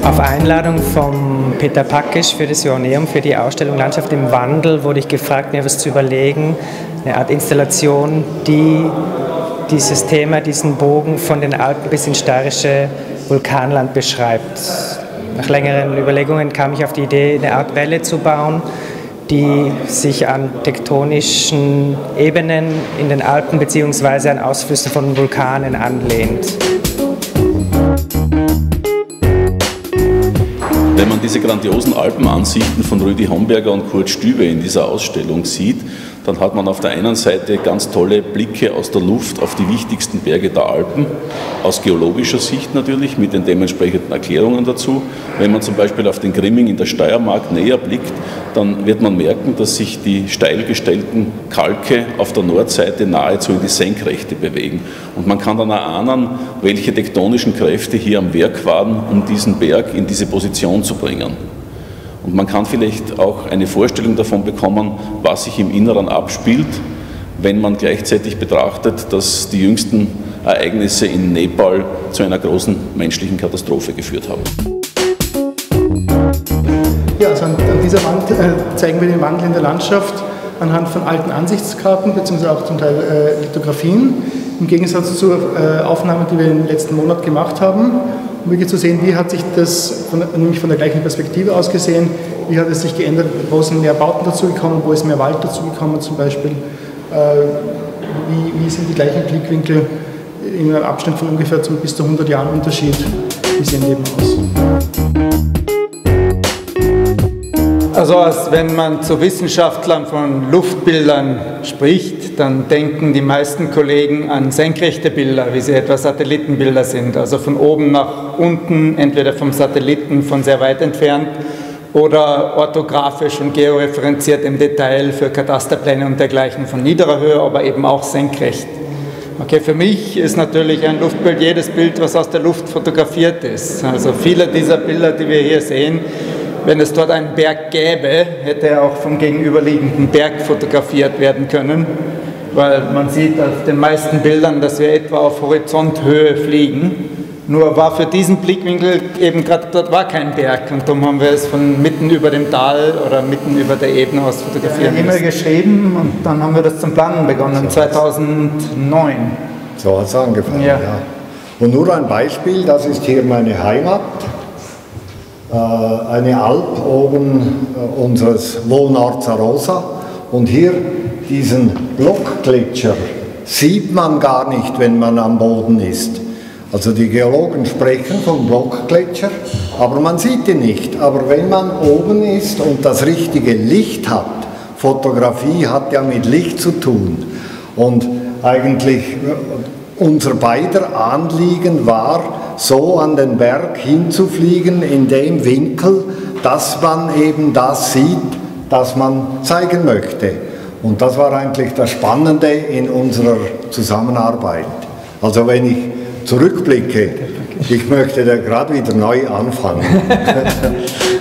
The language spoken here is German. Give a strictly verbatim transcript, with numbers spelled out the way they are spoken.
Auf Einladung von Peter Packisch für das Joanneum, für die Ausstellung Landschaft im Wandel, wurde ich gefragt, mir was zu überlegen, eine Art Installation, die dieses Thema, diesen Bogen von den Alpen bis ins steirische Vulkanland beschreibt. Nach längeren Überlegungen kam ich auf die Idee, eine Art Welle zu bauen, die sich an tektonischen Ebenen in den Alpen bzw. an Ausflüsse von Vulkanen anlehnt. Wenn man diese grandiosen Alpenansichten von Rüdi Homberger und Kurt Stübe in dieser Ausstellung sieht, dann hat man auf der einen Seite ganz tolle Blicke aus der Luft auf die wichtigsten Berge der Alpen, aus geologischer Sicht natürlich, mit den dementsprechenden Erklärungen dazu. Wenn man zum Beispiel auf den Grimming in der Steiermark näher blickt, dann wird man merken, dass sich die steil gestellten Kalke auf der Nordseite nahezu in die Senkrechte bewegen. Und man kann dann erahnen, welche tektonischen Kräfte hier am Werk waren, um diesen Berg in diese Position zu bringen. Und man kann vielleicht auch eine Vorstellung davon bekommen, was sich im Inneren abspielt, wenn man gleichzeitig betrachtet, dass die jüngsten Ereignisse in Nepal zu einer großen menschlichen Katastrophe geführt haben. Ja, also an, an dieser Wand äh, zeigen wir den Wandel in der Landschaft anhand von alten Ansichtskarten bzw. auch zum Teil äh, Lithografien, im Gegensatz zur äh, Aufnahme, die wir im letzten Monat gemacht haben. Um wirklich zu sehen, wie hat sich das, von, nämlich von der gleichen Perspektive aus gesehen, wie hat es sich geändert, wo sind mehr Bauten dazugekommen, wo ist mehr Wald dazugekommen zum Beispiel, äh, wie, wie sind die gleichen Blickwinkel in einem Abstand von ungefähr zum, bis zu hundert Jahren Unterschied, wie sehen die eben aus. Also als wenn man zu Wissenschaftlern von Luftbildern spricht, dann denken die meisten Kollegen an senkrechte Bilder, wie sie etwa Satellitenbilder sind, also von oben nach unten, entweder vom Satelliten von sehr weit entfernt oder orthografisch und georeferenziert im Detail für Katasterpläne und dergleichen von niederer Höhe, aber eben auch senkrecht. Okay, für mich ist natürlich ein Luftbild jedes Bild, was aus der Luft fotografiert ist. Also viele dieser Bilder, die wir hier sehen, wenn es dort einen Berg gäbe, hätte er auch vom gegenüberliegenden Berg fotografiert werden können, weil man sieht auf den meisten Bildern, dass wir etwa auf Horizonthöhe fliegen. Nur war für diesen Blickwinkel eben gerade dort war kein Berg und darum haben wir es von mitten über dem Tal oder mitten über der Ebene aus fotografieren müssen. Ja, E-Mail geschrieben und dann haben wir das zum Planen begonnen, zweitausendneun. So hat es angefangen, ja. ja. Und nur ein Beispiel, das ist hier meine Heimat. Eine Alp oben unseres Wohnorts Arosa und hier diesen Blockgletscher sieht man gar nicht, wenn man am Boden ist. Also die Geologen sprechen vom Blockgletscher, aber man sieht ihn nicht. Aber wenn man oben ist und das richtige Licht hat, Fotografie hat ja mit Licht zu tun und eigentlich unser beider Anliegen war, so an den Berg hinzufliegen in dem Winkel, dass man eben das sieht, das man zeigen möchte. Und das war eigentlich das Spannende in unserer Zusammenarbeit. Also wenn ich zurückblicke, ich möchte da gerade wieder neu anfangen.